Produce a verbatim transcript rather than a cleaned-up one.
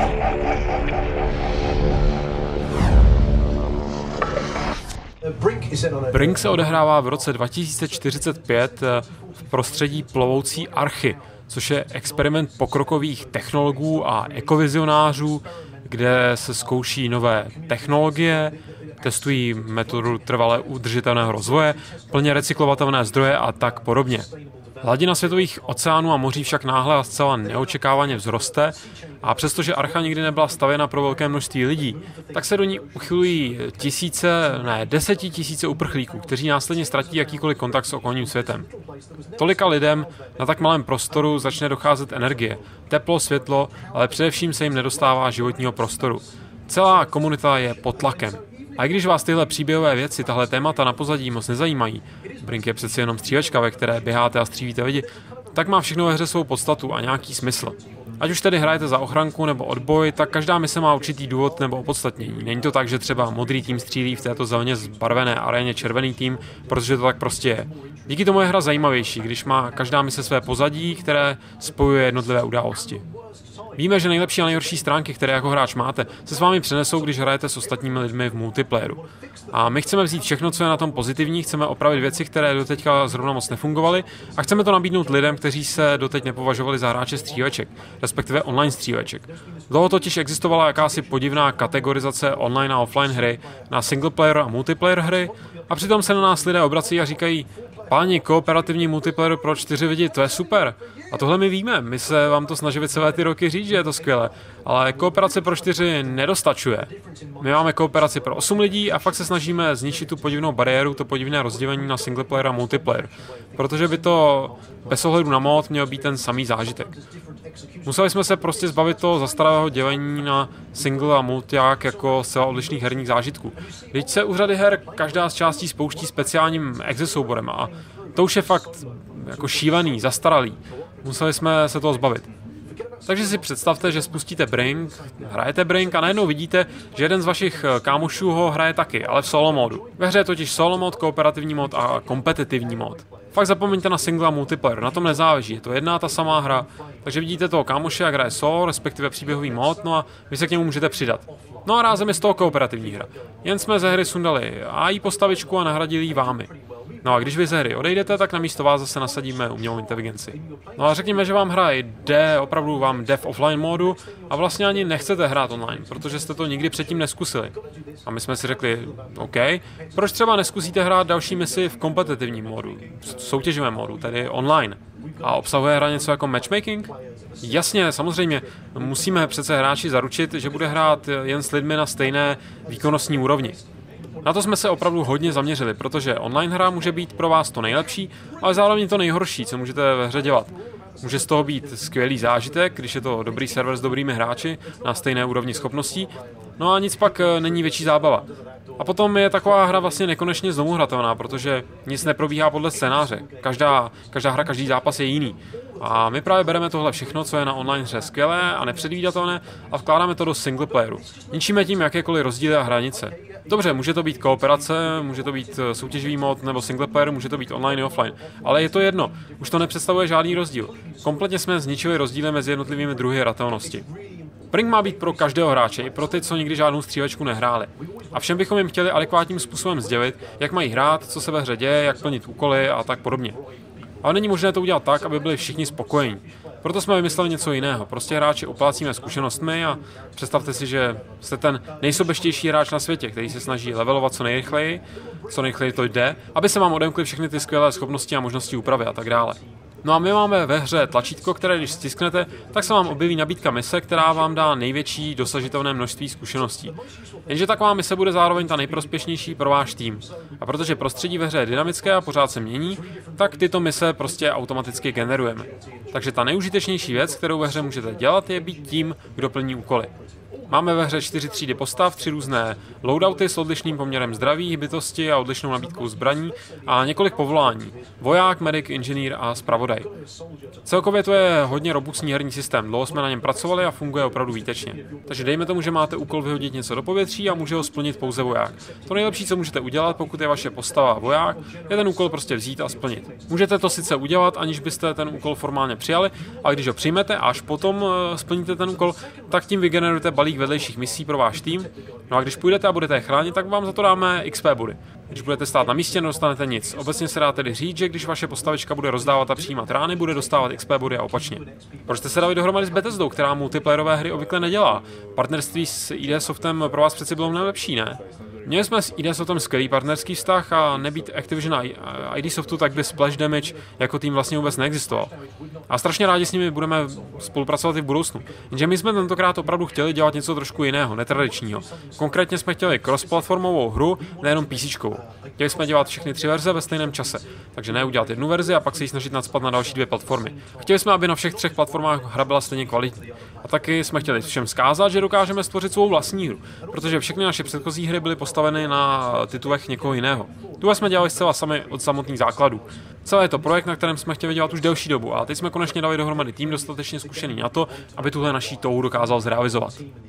Brink se odehrává v roce dva tisíce čtyřicet pět v prostředí plovoucí archy, což je experiment pokrokových technologů a ekovizionářů, kde se zkouší nové technologie, testují metodu trvale udržitelného rozvoje, plně recyklovatelné zdroje a tak podobně. Hladina světových oceánů a moří však náhle a zcela neočekávaně vzroste a přestože archa nikdy nebyla stavěna pro velké množství lidí, tak se do ní uchylují tisíce, ne desetitisíce uprchlíků, kteří následně ztratí jakýkoliv kontakt s okolním světem. Tolika lidem na tak malém prostoru začne docházet energie, teplo, světlo, ale především se jim nedostává životního prostoru. Celá komunita je pod tlakem. A i když vás tyhle příběhové věci, tahle témata na pozadí moc nezajímají, Brink je přeci jenom střílečka, ve které běháte a střívíte lidi, tak má všechno ve hře svou podstatu a nějaký smysl. Ať už tedy hrajete za ochranku nebo odboj, tak každá mise má určitý důvod nebo opodstatnění. Není to tak, že třeba modrý tým střílí v této zeleně zbarvené aréně červený tým, protože to tak prostě je. Díky tomu je hra zajímavější, když má každá mise své pozadí, které spojuje jednotlivé události. Víme, že nejlepší a nejhorší stránky, které jako hráč máte, se s vámi přenesou, když hrajete s ostatními lidmi v multiplayeru. A my chceme vzít všechno, co je na tom pozitivní, chceme opravit věci, které doteďka zrovna moc nefungovaly a chceme to nabídnout lidem, kteří se doteď nepovažovali za hráče stříleček, respektive online stříleček. Dlouho totiž existovala jakási podivná kategorizace online a offline hry na singleplayer a multiplayer hry a přitom se na nás lidé obrací a říkají: páni, kooperativní multiplayer pro čtyři lidi, to je super. A tohle my víme, my se vám to snažíme celé ty roky říct, že je to skvělé, ale kooperace pro čtyři nedostačuje. My máme kooperaci pro osm lidí a fakt se snažíme zničit tu podivnou bariéru, to podivné rozdělení na singleplayer a multiplayer, protože by to bez ohledu na mod měl být ten samý zážitek. Museli jsme se prostě zbavit toho zastaralého dělení na single a multiák jako zcela odlišných herních zážitků. Když se u řady her každá z částí spouští speciálním exe souborem a to už je fakt jako šílený, zastaralý. Museli jsme se toho zbavit. Takže si představte, že spustíte Brink, hrajete Brink a najednou vidíte, že jeden z vašich kámošů ho hraje taky, ale v solo modu. Ve hře je totiž solo mod, kooperativní mod a kompetitivní mod. Fakt zapomeňte na single a multiplayer, na tom nezáleží, je to jedna ta samá hra. Takže vidíte toho kámoše, jak hraje solo, respektive příběhový mod, no a vy se k němu můžete přidat. No a rázem je z toho kooperativní hra. Jen jsme ze hry sundali á í postavičku a nahradili ji vámi. No a když vy ze hry odejdete, tak na místo vás zase nasadíme umělou inteligenci. No a řekněme, že vám hra jde, opravdu vám jde v offline módu a vlastně ani nechcete hrát online, protože jste to nikdy předtím neskusili. A my jsme si řekli, OK, proč třeba neskusíte hrát další misi v kompetitivním módu, soutěživém módu, tedy online. A obsahuje hra něco jako matchmaking? Jasně, samozřejmě, musíme přece hráči zaručit, že bude hrát jen s lidmi na stejné výkonnostní úrovni. Na to jsme se opravdu hodně zaměřili, protože online hra může být pro vás to nejlepší, ale zároveň to nejhorší, co můžete ve hře dělat. Může z toho být skvělý zážitek, když je to dobrý server s dobrými hráči na stejné úrovni schopností, no a nic pak není větší zábava. A potom je taková hra vlastně nekonečně znovu hratelná, protože nic neprobíhá podle scénáře. Každá, každá hra, každý zápas je jiný. A my právě bereme tohle všechno, co je na online hře skvělé a nepředvídatelné a vkládáme to do singleplayeru. Ničíme tím jakékoliv rozdíly a hranice. Dobře, může to být kooperace, může to být soutěživý mod nebo singleplayer, může to být online i offline, ale je to jedno, už to nepředstavuje žádný rozdíl. Kompletně jsme zničili rozdíly mezi jednotlivými druhy hratelnosti. Brink má být pro každého hráče, i pro ty, co nikdy žádnou střílečku nehráli. A všem bychom jim chtěli adekvátním způsobem sdělit, jak mají hrát, co se ve hře děje, jak plnit úkoly a tak podobně. Ale není možné to udělat tak, aby byli všichni spokojení. Proto jsme vymysleli něco jiného. Prostě hráči oplácíme zkušenostmi a představte si, že jste ten nejsobeštější hráč na světě, který se snaží levelovat co nejrychleji, co nejrychleji to jde, aby se vám odemkly všechny ty skvělé schopnosti a možnosti úpravy a tak dále. No a my máme ve hře tlačítko, které když stisknete, tak se vám objeví nabídka mise, která vám dá největší dosažitelné množství zkušeností. Jenže taková mise bude zároveň ta nejprospěšnější pro váš tým. A protože prostředí ve hře je dynamické a pořád se mění, tak tyto mise prostě automaticky generujeme. Takže ta nejužitečnější věc, kterou ve hře můžete dělat, je být tím, kdo plní úkoly. Máme ve hře čtyři třídy postav, tři různé loadouty s odlišným poměrem zdraví, bytosti a odlišnou nabídkou zbraní a několik povolání. Voják, medic, inženýr a zpravodaj. Celkově to je hodně robustní herní systém, dlouho jsme na něm pracovali a funguje opravdu výtečně. Takže dejme tomu, že máte úkol vyhodit něco do povětří a může ho splnit pouze voják. To nejlepší, co můžete udělat, pokud je vaše postava voják, je ten úkol prostě vzít a splnit. Můžete to sice udělat, aniž byste ten úkol formálně přijali, ale když ho přijmete a až potom splníte ten úkol, tak tím vygenerujete balík vedlejších misí pro váš tým. No a když půjdete a budete je chránit, tak vám za to dáme X P body. Když budete stát na místě, nedostanete nic. Obecně se dá tedy říct, že když vaše postavička bude rozdávat a přijímat rány, bude dostávat X P body a opačně. Proč jste se dali dohromady s Bethesdou, která multiplayerové hry obvykle nedělá? Partnerství s I D Softem pro vás přeci bylo nejlepší, ne? Měli jsme s I D Softem skvělý partnerský vztah a nebýt Activision a I D Softu, tak by Splash Damage jako tým vlastně vůbec neexistoval. A strašně rádi s nimi budeme spolupracovat i v budoucnu. Jenže my jsme tentokrát opravdu chtěli dělat něco trošku jiného, netradičního. Konkrétně jsme chtěli cross-platformovou hru, nejenom PCčkovou. Chtěli jsme dělat všechny tři verze ve stejném čase, takže ne udělat jednu verzi a pak se ji snažit nacpat na další dvě platformy. Chtěli jsme, aby na všech třech platformách hra byla stejně kvalitní. A taky jsme chtěli všem vzkázat, že dokážeme stvořit svou vlastní hru, protože všechny naše předchozí hry byly postaveny na titulech někoho jiného. Tuhle jsme dělali zcela sami od samotných základů. Celé je to projekt, na kterém jsme chtěli dělat už delší dobu, a teď jsme konečně dali dohromady tým dostatečně zkušený na to, aby tuhle naší touhu dokázal zrealizovat.